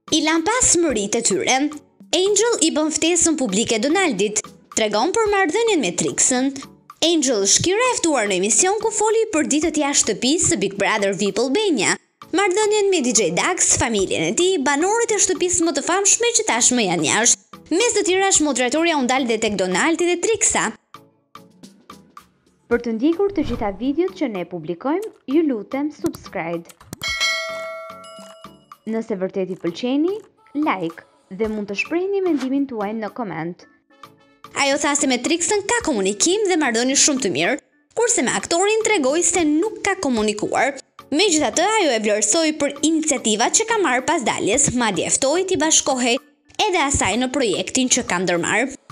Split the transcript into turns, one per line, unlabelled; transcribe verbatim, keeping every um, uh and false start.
I lan pas mërit e tyre. Angel i bën ftesën publike Donaldit, tregon për marrëdhënien me Trixën. Angel shkira e ftuar në emision ku foli për ditët jashtë shtëpisë së Big Brother V I P Albania, marrëdhënien me D J Dax, familjen e tij, banorët e shtëpisë më të famshme që tashmë janë jashtë. Mes të tjerash, moderatoria u ndal dhe tek Donaldi dhe Trixa.
Për të ndjekur të gjitha videot që ne publikojmë, ju lutem subscribe. Nëse vërtet i pëlqeni, like dhe mund të shprehni mendimin tuaj në koment.
Ajo tha se me Trixën ka komunikim dhe marrëdhënie shumë të mirë, kurse me aktorin tregoi se nuk ka komunikuar. Megjithatë, ajo e vlerësoi për iniciativat që ka marrë pas daljes, madje e ftoi t'i bashkohej edhe asaj në projektin që ka ndërmarrë.